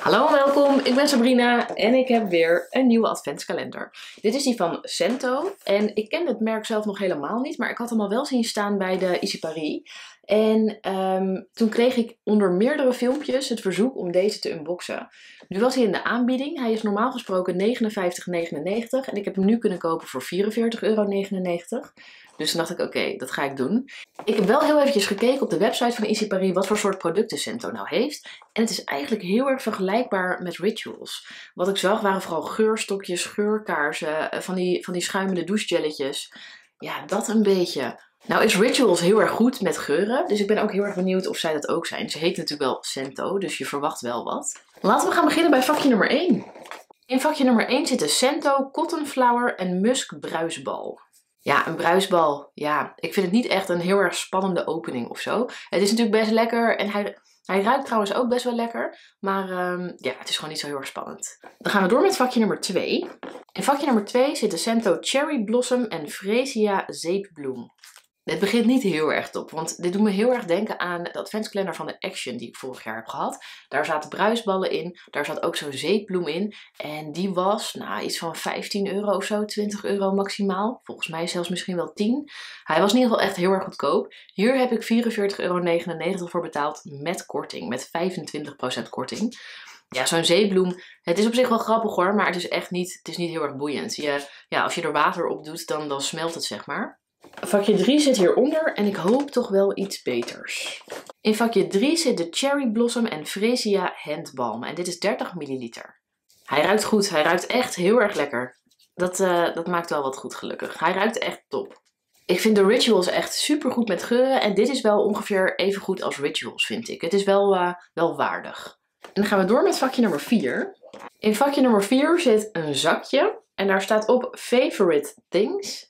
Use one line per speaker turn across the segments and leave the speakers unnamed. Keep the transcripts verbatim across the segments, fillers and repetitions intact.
Hallo en welkom, ik ben Sabrina en ik heb weer een nieuwe adventskalender. Dit is die van Cento en ik ken het merk zelf nog helemaal niet, maar ik had hem al wel zien staan bij de Easy Paris. En um, toen kreeg ik onder meerdere filmpjes het verzoek om deze te unboxen. Nu was hij in de aanbieding, hij is normaal gesproken negenenvijftig negenennegentig en ik heb hem nu kunnen kopen voor vierenveertig negenennegentig euro. Dus toen dacht ik, oké, okay, dat ga ik doen. Ik heb wel heel eventjes gekeken op de website van Easy Paris wat voor soort producten Cento nou heeft. En het is eigenlijk heel erg vergelijkbaar met Rituals. Wat ik zag waren vooral geurstokjes, geurkaarsen, van die, van die schuimende douchegelletjes. Ja, dat een beetje. Nou is Rituals heel erg goed met geuren, dus ik ben ook heel erg benieuwd of zij dat ook zijn. Ze heet natuurlijk wel Cento, dus je verwacht wel wat. Laten we gaan beginnen bij vakje nummer één. In vakje nummer één zitten Cento, Cotton Flower en Musk bruisbal. Ja, een bruisbal. Ja, ik vind het niet echt een heel erg spannende opening of zo. Het is natuurlijk best lekker en hij, hij ruikt trouwens ook best wel lekker. Maar um, ja, het is gewoon niet zo heel erg spannend. Dan gaan we door met vakje nummer twee. In vakje nummer twee zitten Cento Cherry Blossom en Freesia Zeepbloem. Dit begint niet heel erg top, want dit doet me heel erg denken aan de adventskalender van de Action die ik vorig jaar heb gehad. Daar zaten bruisballen in, daar zat ook zo'n zeepbloem in. En die was, nou, iets van vijftien euro of zo, twintig euro maximaal. Volgens mij zelfs misschien wel tien. Hij was in ieder geval echt heel erg goedkoop. Hier heb ik vierenveertig negenennegentig euro voor betaald met korting, met vijfentwintig procent korting. Ja, zo'n zeebloem, het is op zich wel grappig hoor, maar het is echt niet, het is niet heel erg boeiend. Je, ja, als je er water op doet, dan, dan smelt het zeg maar. Vakje drie zit hieronder en ik hoop toch wel iets beters. In vakje drie zit de Cherry Blossom en Freesia Handbalm en dit is dertig milliliter. Hij ruikt goed, hij ruikt echt heel erg lekker. Dat, uh, dat maakt wel wat goed gelukkig. Hij ruikt echt top. Ik vind de Rituals echt super goed met geuren en dit is wel ongeveer even goed als Rituals vind ik. Het is wel, uh, wel waardig. En dan gaan we door met vakje nummer vier. In vakje nummer vier zit een zakje en daar staat op Favorite Things.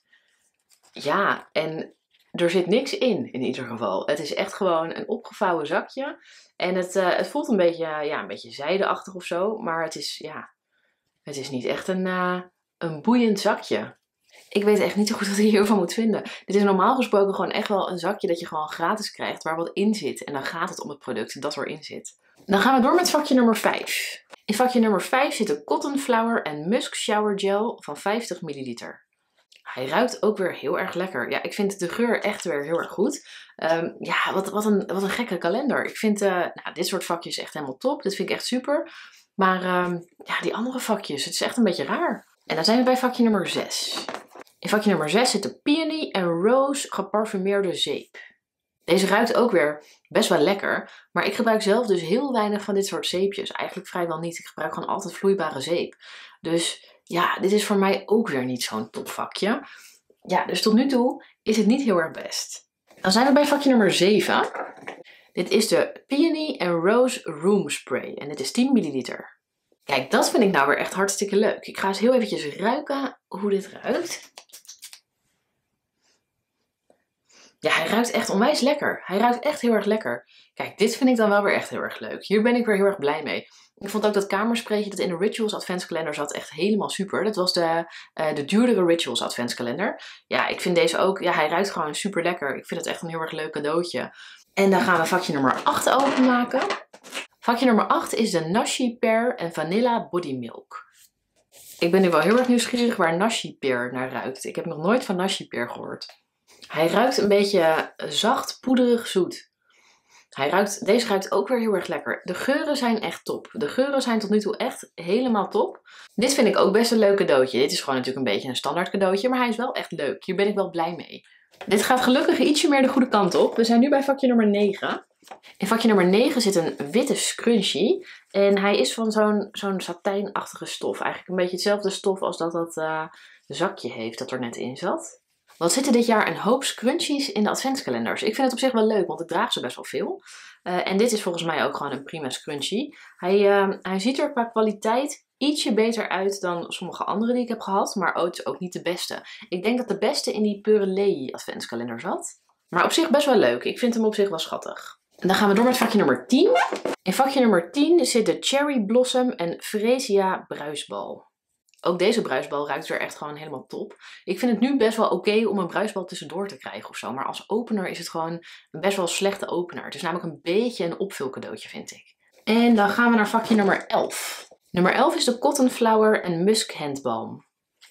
Ja, en er zit niks in, in ieder geval. Het is echt gewoon een opgevouwen zakje. En het, uh, het voelt een beetje, ja, een beetje zijdeachtig of zo. Maar het is, ja, het is niet echt een, uh, een boeiend zakje. Ik weet echt niet zo goed wat ik hiervan moet vinden. Dit is normaal gesproken gewoon echt wel een zakje dat je gewoon gratis krijgt. Waar wat in zit. En dan gaat het om het product dat erin zit. Dan gaan we door met vakje nummer vijf. In vakje nummer vijf zitten Cotton Flower en Musk Shower Gel van vijftig milliliter. Hij ruikt ook weer heel erg lekker. Ja, ik vind de geur echt weer heel erg goed. Um, ja, wat, wat, een, wat een gekke kalender. Ik vind uh, nou, dit soort vakjes echt helemaal top. Dit vind ik echt super. Maar um, ja, die andere vakjes, het is echt een beetje raar. En dan zijn we bij vakje nummer zes. In vakje nummer zes zit de Peony en Rose geparfumeerde zeep. Deze ruikt ook weer best wel lekker. Maar ik gebruik zelf dus heel weinig van dit soort zeepjes. Eigenlijk vrijwel niet. Ik gebruik gewoon altijd vloeibare zeep. Dus ja, dit is voor mij ook weer niet zo'n topvakje. Ja, dus tot nu toe is het niet heel erg best. Dan zijn we bij vakje nummer zeven. Dit is de Peony and Rose Room Spray. En dit is tien milliliter. Kijk, dat vind ik nou weer echt hartstikke leuk. Ik ga eens heel eventjes ruiken hoe dit ruikt. Ja, hij ruikt echt onwijs lekker. Hij ruikt echt heel erg lekker. Kijk, dit vind ik dan wel weer echt heel erg leuk. Hier ben ik weer heel erg blij mee. Ik vond ook dat kamerspraytje dat in de Rituals adventskalender zat echt helemaal super. Dat was de, uh, de duurdere Rituals adventskalender. Ja, ik vind deze ook, ja, hij ruikt gewoon super lekker. Ik vind het echt een heel erg leuk cadeautje. En dan gaan we vakje nummer acht openmaken. Vakje nummer acht is de Nashi Pear en Vanilla Body Milk. Ik ben nu wel heel erg nieuwsgierig waar Nashi Pear naar ruikt. Ik heb nog nooit van Nashi Pear gehoord. Hij ruikt een beetje zacht, poederig zoet. Hij ruikt, deze ruikt ook weer heel erg lekker. De geuren zijn echt top. De geuren zijn tot nu toe echt helemaal top. Dit vind ik ook best een leuk cadeautje. Dit is gewoon natuurlijk een beetje een standaard cadeautje, maar hij is wel echt leuk. Hier ben ik wel blij mee. Dit gaat gelukkig ietsje meer de goede kant op. We zijn nu bij vakje nummer negen. In vakje nummer negen zit een witte scrunchie. En hij is van zo'n zo'n satijnachtige stof. Eigenlijk een beetje hetzelfde stof als dat dat uh, zakje heeft dat er net in zat. Wat zitten dit jaar een hoop scrunchies in de adventskalenders. Ik vind het op zich wel leuk, want ik draag ze best wel veel. Uh, en dit is volgens mij ook gewoon een prima scrunchie. Hij, uh, hij ziet er qua kwaliteit ietsje beter uit dan sommige andere die ik heb gehad. Maar ook, ook niet de beste. Ik denk dat de beste in die Purelei adventskalender zat. Maar op zich best wel leuk. Ik vind hem op zich wel schattig. En dan gaan we door met vakje nummer tien. In vakje nummer tien zit de Cherry Blossom en Freesia bruisbal. Ook deze bruisbal ruikt weer echt gewoon helemaal top. Ik vind het nu best wel oké okay om een bruisbal tussendoor te krijgen of zo. Maar als opener is het gewoon een best wel slechte opener. Het is namelijk een beetje een opvulcadeautje, vind ik. En dan gaan we naar vakje nummer elf. Nummer elf is de Cotton Flower en Musk Handbalm.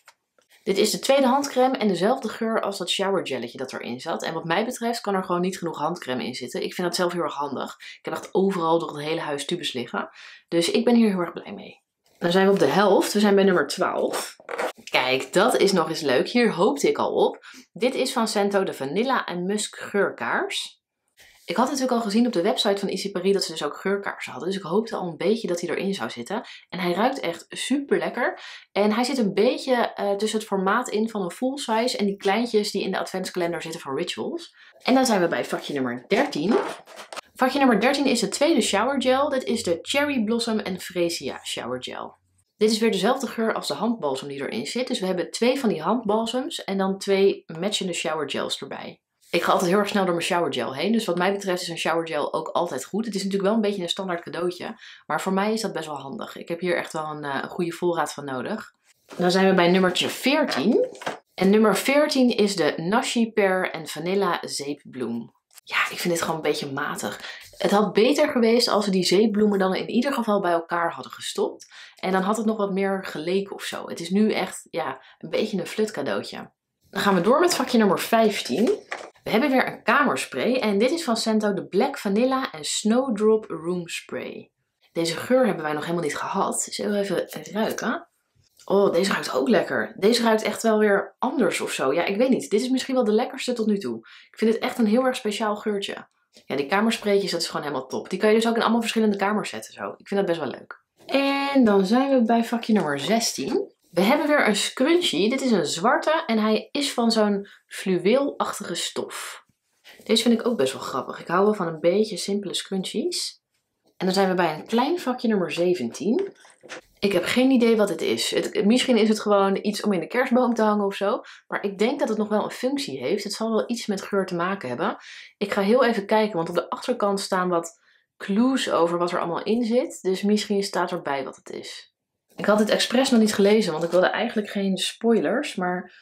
Dit is de tweede handcrème en dezelfde geur als dat shower gelletje dat erin zat. En wat mij betreft kan er gewoon niet genoeg handcrème in zitten. Ik vind dat zelf heel erg handig. Ik heb echt overal door het hele huis tubes liggen. Dus ik ben hier heel erg blij mee. Dan zijn we op de helft. We zijn bij nummer twaalf. Kijk, dat is nog eens leuk. Hier hoopte ik al op. Dit is van Scento de Vanilla en Musk geurkaars. Ik had natuurlijk al gezien op de website van Easy Paris dat ze dus ook geurkaarsen hadden. Dus ik hoopte al een beetje dat hij erin zou zitten. En hij ruikt echt super lekker. En hij zit een beetje uh, tussen het formaat in van een full size en die kleintjes die in de adventskalender zitten van Rituals. En dan zijn we bij vakje nummer dertien. Vakje nummer dertien is de tweede shower gel. Dit is de Cherry Blossom en Freesia shower gel. Dit is weer dezelfde geur als de handbalsem die erin zit. Dus we hebben twee van die handbalsems en dan twee matchende shower gels erbij. Ik ga altijd heel erg snel door mijn shower gel heen. Dus wat mij betreft is een shower gel ook altijd goed. Het is natuurlijk wel een beetje een standaard cadeautje. Maar voor mij is dat best wel handig. Ik heb hier echt wel een, uh, een goede voorraad van nodig. Dan zijn we bij nummertje veertien. En nummer veertien is de Nashi Pear en Vanilla Zeepbloem. Ja, ik vind dit gewoon een beetje matig. Het had beter geweest als we die zeepbloemen dan in ieder geval bij elkaar hadden gestopt. En dan had het nog wat meer geleken of zo. Het is nu echt ja, een beetje een flut cadeautje. Dan gaan we door met vakje nummer vijftien. We hebben weer een kamerspray en dit is van Scento de Black Vanilla en Snowdrop Room Spray. Deze geur hebben wij nog helemaal niet gehad. Zullen we even ruiken? Oh, deze ruikt ook lekker. Deze ruikt echt wel weer anders of zo. Ja, ik weet niet. Dit is misschien wel de lekkerste tot nu toe. Ik vind het echt een heel erg speciaal geurtje. Ja, die kamerspraytjes, dat is gewoon helemaal top. Die kan je dus ook in allemaal verschillende kamers zetten zo. Ik vind dat best wel leuk. En dan zijn we bij vakje nummer zestien. We hebben weer een scrunchie. Dit is een zwarte en hij is van zo'n fluweelachtige stof. Deze vind ik ook best wel grappig. Ik hou wel van een beetje simpele scrunchies. En dan zijn we bij een klein vakje nummer zeventien. Ik heb geen idee wat het is. Het, misschien is het gewoon iets om in de kerstboom te hangen of zo. Maar ik denk dat het nog wel een functie heeft. Het zal wel iets met geur te maken hebben. Ik ga heel even kijken, want op de achterkant staan wat clues over wat er allemaal in zit. Dus misschien staat erbij wat het is. Ik had het expres nog niet gelezen, want ik wilde eigenlijk geen spoilers. Maar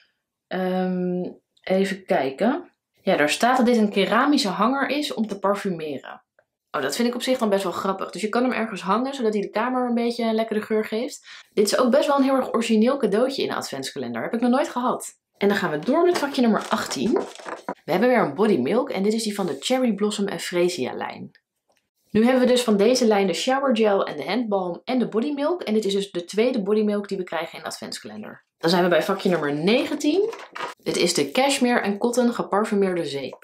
um, even kijken. Ja, daar staat dat dit een keramische hanger is om te parfumeren. Oh, dat vind ik op zich dan best wel grappig. Dus je kan hem ergens hangen, zodat hij de kamer een beetje een lekkere geur geeft. Dit is ook best wel een heel erg origineel cadeautje in de adventskalender. Heb ik nog nooit gehad. En dan gaan we door met vakje nummer achttien. We hebben weer een body milk en dit is die van de Cherry Blossom en Freesia lijn. Nu hebben we dus van deze lijn de shower gel en de handbalm en de body milk. En dit is dus de tweede body milk die we krijgen in de adventskalender. Dan zijn we bij vakje nummer negentien. Dit is de cashmere en cotton geparfumeerde zeep.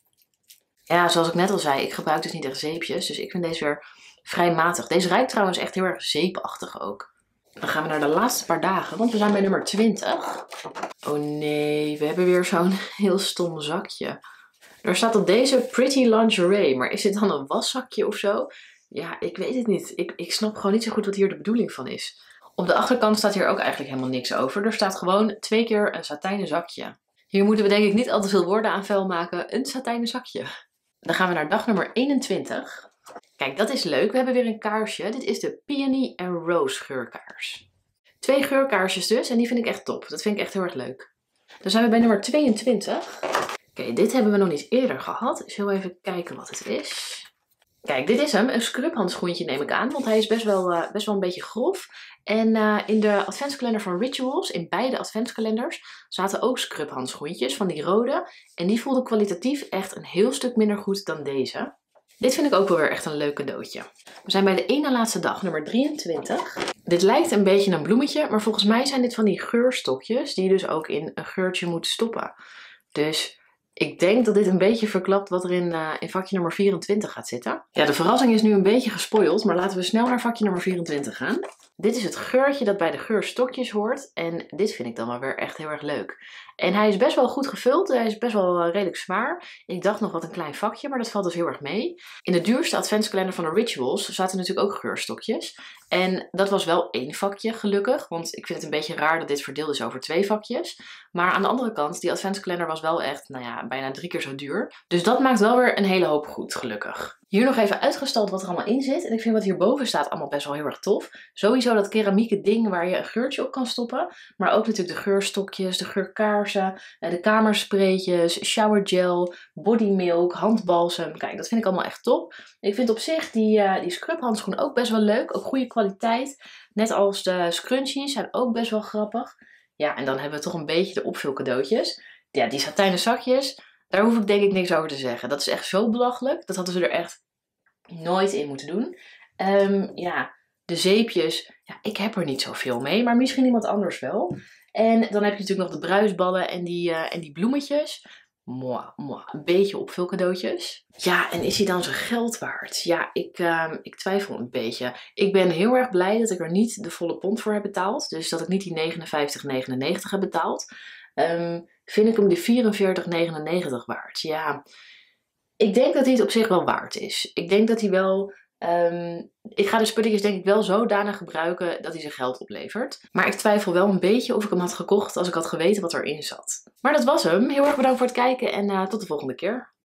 Ja, zoals ik net al zei, ik gebruik dus niet echt zeepjes. Dus ik vind deze weer vrij matig. Deze ruikt trouwens echt heel erg zeepachtig ook. Dan gaan we naar de laatste paar dagen, want we zijn bij nummer twintig. Oh nee, we hebben weer zo'n heel stom zakje. Er staat op deze Pretty Lingerie, maar is dit dan een waszakje of zo? Ja, ik weet het niet. Ik, ik snap gewoon niet zo goed wat hier de bedoeling van is. Op de achterkant staat hier ook eigenlijk helemaal niks over. Er staat gewoon twee keer een satijnen zakje. Hier moeten we denk ik niet al te veel woorden aan vuil maken. Een satijnen zakje. Dan gaan we naar dag nummer eenentwintig. Kijk, dat is leuk. We hebben weer een kaarsje. Dit is de Peony en Rose geurkaars. Twee geurkaarsjes dus en die vind ik echt top. Dat vind ik echt heel erg leuk. Dan zijn we bij nummer tweeëntwintig. Oké, okay, dit hebben we nog niet eerder gehad. Dus heel even kijken wat het is. Kijk, dit is hem. Een scrubhandschoentje neem ik aan. Want hij is best wel, uh, best wel een beetje grof. En uh, in de adventskalender van Rituals, in beide adventskalenders, zaten ook scrubhandschoentjes van die rode. En die voelden kwalitatief echt een heel stuk minder goed dan deze. Dit vind ik ook wel weer echt een leuk cadeautje. We zijn bij de ene laatste dag, nummer drieëntwintig. Dit lijkt een beetje een bloemetje, maar volgens mij zijn dit van die geurstokjes die je dus ook in een geurtje moet stoppen. Dus ik denk dat dit een beetje verklapt wat er in, uh, in vakje nummer vierentwintig gaat zitten. Ja, de verrassing is nu een beetje gespoild, maar laten we snel naar vakje nummer vierentwintig gaan. Dit is het geurtje dat bij de geurstokjes hoort. En dit vind ik dan wel weer echt heel erg leuk. En hij is best wel goed gevuld. Hij is best wel uh, redelijk zwaar. Ik dacht nog wat een klein vakje, maar dat valt dus heel erg mee. In de duurste adventskalender van de Rituals zaten natuurlijk ook geurstokjes. En dat was wel één vakje, gelukkig. Want ik vind het een beetje raar dat dit verdeeld is over twee vakjes. Maar aan de andere kant, die adventskalender was wel echt, nou ja, bijna drie keer zo duur. Dus dat maakt wel weer een hele hoop goed, gelukkig. Hier nog even uitgestald wat er allemaal in zit. En ik vind wat hierboven staat allemaal best wel heel erg tof. Sowieso dat keramieke ding waar je een geurtje op kan stoppen. Maar ook natuurlijk de geurstokjes, de geurkaarsen, de kamerspreetjes, showergel, bodymilk, handbalsem. Kijk, dat vind ik allemaal echt top. Ik vind op zich die, uh, die scrubhandschoen ook best wel leuk. Ook goede kwaliteit. Net als de scrunchies zijn ook best wel grappig. Ja, en dan hebben we toch een beetje de opvulcadeautjes. Ja, die satijnen zakjes. Daar hoef ik denk ik niks over te zeggen. Dat is echt zo belachelijk. Dat hadden ze er echt nooit in moeten doen. Um, ja, de zeepjes. Ja, ik heb er niet zoveel mee. Maar misschien iemand anders wel. En dan heb je natuurlijk nog de bruisballen en die, uh, en die bloemetjes. Mwah, mwah, een beetje opvulcadeautjes. Ja, en is hij dan zijn geld waard? Ja, ik, uh, ik twijfel een beetje. Ik ben heel erg blij dat ik er niet de volle pond voor heb betaald. Dus dat ik niet die negenenvijftig negenennegentig heb betaald. Um, vind ik hem de vierenveertig negenennegentig waard? Ja, ik denk dat hij het op zich wel waard is. Ik denk dat hij wel... Um, ik ga de spulletjes denk ik wel zodanig gebruiken dat hij zijn geld oplevert. Maar ik twijfel wel een beetje of ik hem had gekocht als ik had geweten wat erin zat. Maar dat was hem. Heel erg bedankt voor het kijken en uh, tot de volgende keer.